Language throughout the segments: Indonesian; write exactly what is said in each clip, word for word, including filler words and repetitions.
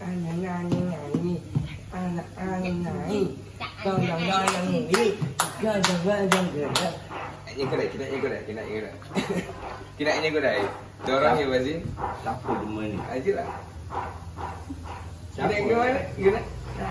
anak nyanyi nyanyi, anak nyanyi nyanyi, gondong gondong ini, gondong gondong gondong. Ini kira kira ini kira kira kira. Kira ini kira. Dorong ya pasti. Siapa cuma ini? Aja lah. Kira gimana? Gimana?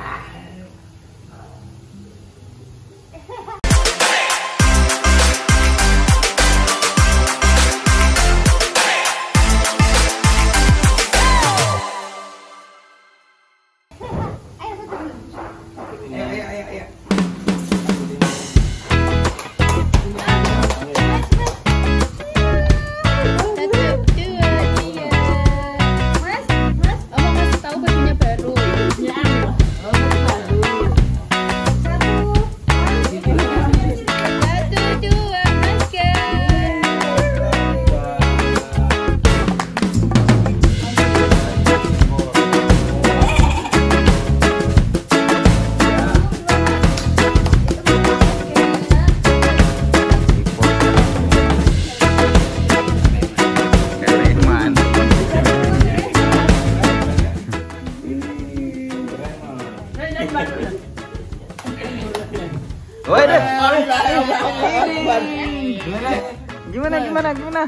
Waduh. Gimana gimana gimana?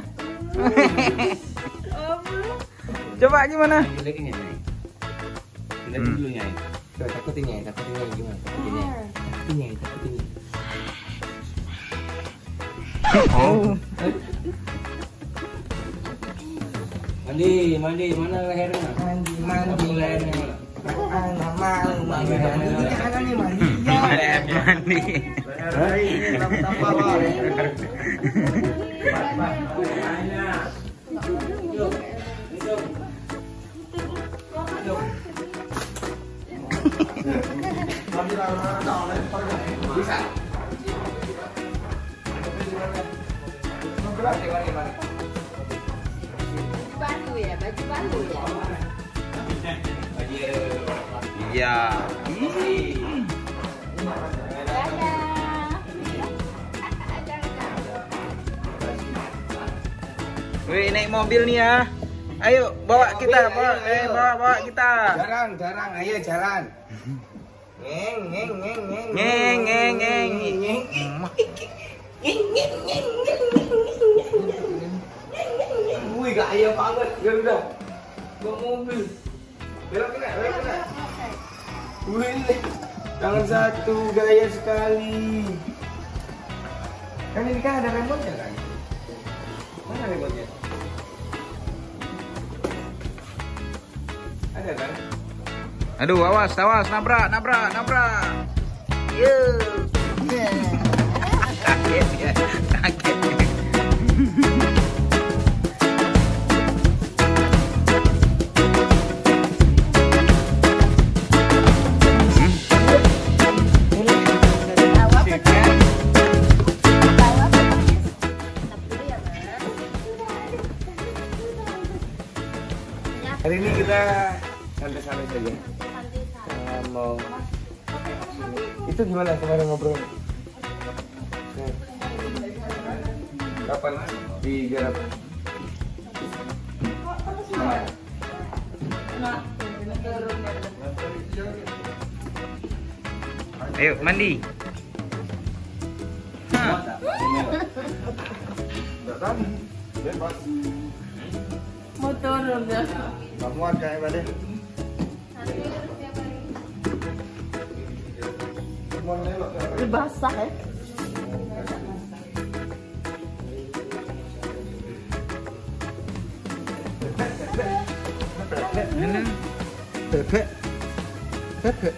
Coba gimana? Lagi nih. Kita dulu nyai. Takutin nyai, takutin nyai gimana? Takutin nyai. Takutin nyai, takutin nyai. Oh. Mandi, mandi, mana lehernya? Mandi, mandi lehernya. Anak malu, mandi, mandi. Anak nih mandi. Mandi. Bisa. Baru ya, baju baru ya. Iya. Wih, naik mobil nih ya. Ayo bawa kita, bawa, eh, bawa, bawa kita. Jarang, jarang, ayo jalan. Ngeng, ngeng, ngeng, ngeng, Ngeng, ngeng, ngeng. Wih, gaya banget, ganda. Bawa mobil. Belok kena, belok kena. Wih, tangan satu, gaya sekali. Kan ini kan ada remote-nya kan? Mana remote-nya? Ada kan? Aduh, awas, awas, nabrak, nabrak, nabrak. Yuh. Kaget ya, kaget. Hari ini kita santai-santai saja. Kita mau itu gimana kemarin ngobrol? Kapan digarap? Ayo mandi. Mau turun ya. Nggak muat kayak tadi. Basah ya. Bebek. Bebek.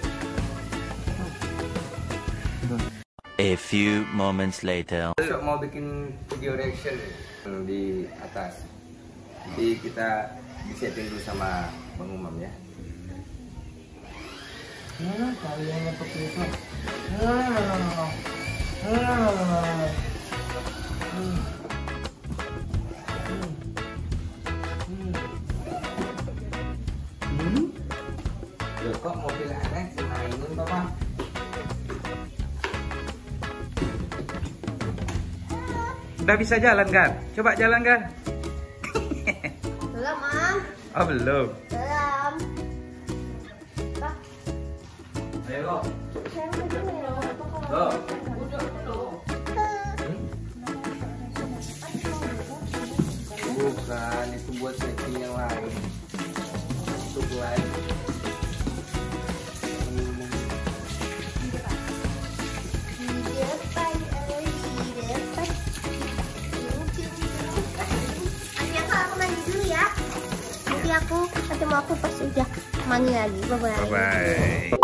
A few moments later. Besok mau bikin video reaction di atas. Jadi kita disetting dulu sama Bang Umam ya. Nah, kalian ngetuk itu. Nah. Nah. Hmm. Hmm. Hmm. Loh, kok mobil aneh mainin Papa? Udah bisa jalan kan? Coba jalan kan? Belum, Mam. Oh belum. Belum. Go. Go. Bukan, itu buat setting yang lain. Untuk lain. Aku ketemu aku pas udah mandi lagi. Bye bye. Bye.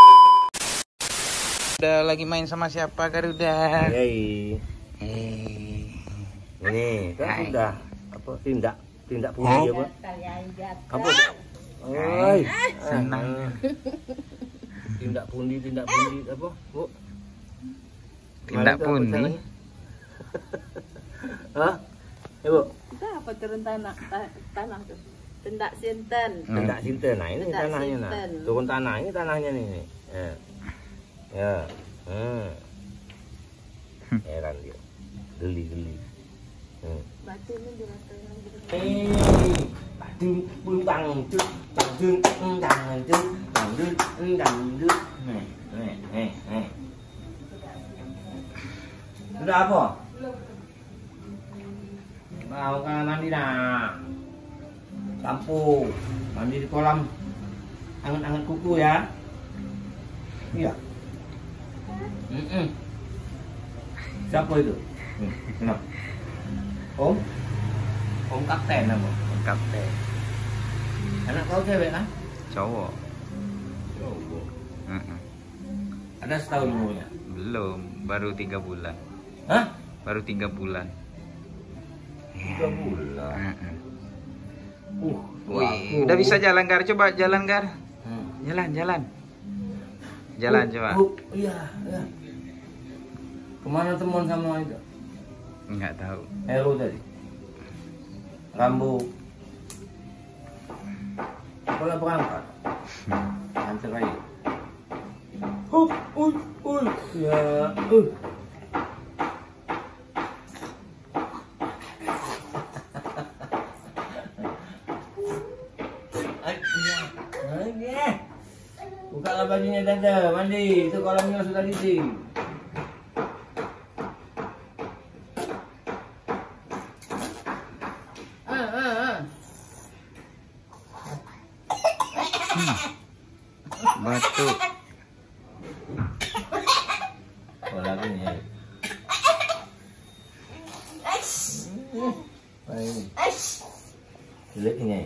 Udah lagi main sama siapa Garuda? Hei. Hei. Ini kan Hai. sudah apa tindak tindak pundi apa? Apa? Oi. Senang. Tindak pundi tindak pundi apa? Bu. Tindak Kemarin tuh apa pundi. caranya? Hah? Ya, Bu. Itu apa turun tanah ta- tanah tuh? Tendak sinten. Tindak sinten. Nah, ini Tindak tanahnya nah. sinten. Turun tanah ini tanahnya nih. nih. Ya. Ya. Hmm. Heran dia. Geli-geli. Hmm. Batu ini dirasain gitu. Hei, batu pun tang tu, tang tu, tang tu, tang tu, tang tu. Nih, nih, nih, nih. Sudah apa? Mau kan mandi nak. Lampu, mandi di kolam. Anget-anget kuku ya. Iya. Mm-mm. Siapa itu? Hmm, kenapa? Om? Om kapten apa? Kapten. Anak kau cewek kan? Cowok. Cowok. Mm-mm. Ada setahun umurnya? Belum, baru tiga bulan. Hah? Baru tiga bulan. Tiga bulan. Mm-mm. Uh, Wih, udah bisa jalan Gar, coba jalan Gar. Hmm. Jalan, jalan. Jalan Uh, coba. uh, iya, iya. Kemana teman sama itu? Enggak tahu. Hero tadi. Rambu. Kalau berangkat. Antar aja. Hup, uy, uy. Ya, uh. Bukalah bajunya Dada, mandi. Itu kolamnya sudah diisi. Ah, ah, ah. Batu. Oh, lagi nih. Baik. Lihat ini.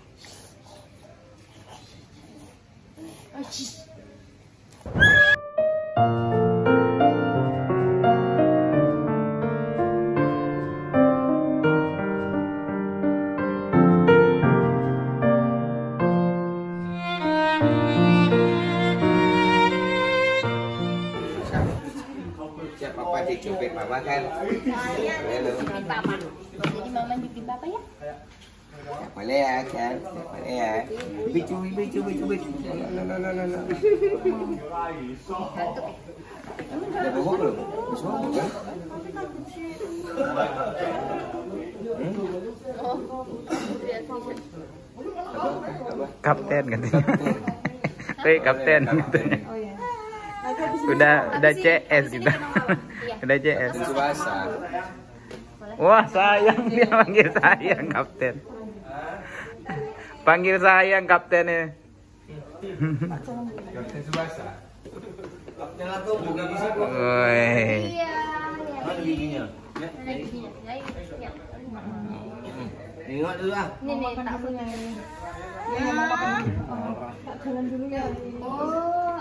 Siap papa dicubit mama kan? Halo. Papa. Jadi mama bikin papa ya? Ya, boleh ya kan? Ya, boleh ya. Cubit, cubit, cubit, cubit, cubit. No, no, no, no, no. Udah bohong belum? Udah bohong kan? Apa? Kapten katanya. Hei, kapten katanya. Udah udah C S kita. Udah C S. Subasa. Wah, sayang dia panggil sayang kapten. Panggil sayang kaptennya. Kapten Subasa. Kapten aku bukan di situ. Woi. Iya. Mana giginya? Tengok dulu ah. Ini nih tak punya ini. Jalan dulu ya. Oh,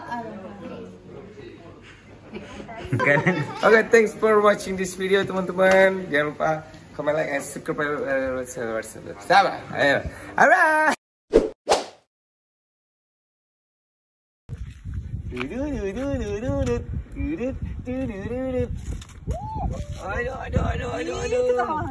Oke, okay, thanks for watching this video teman-teman. Jangan lupa comment, like, and subscribe. Sama, ayo, alright. Aduh, aduh, aduh, aduh, aduh.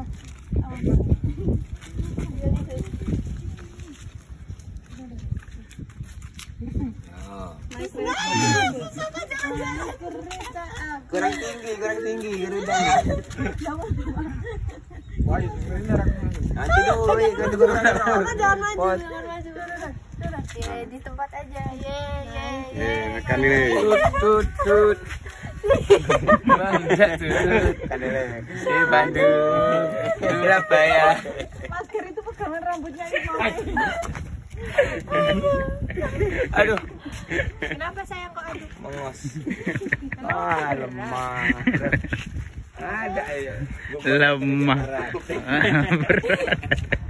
Kurang tinggi, kurang tinggi, Garuda. Nanti dulu, Garuda. Jangan maju, jangan maju. Di tempat lompat aja. Ye ye ye. Eh, makan ini. Tut tut tut. Bangga tut. Kan ini. Di Bandung. Surabaya. Masker itu pegangan rambutnya Imam. Aduh, Kenapa sayang kok aduh? mengos. Ah, lemah. Ada ya. Lemah. Berat.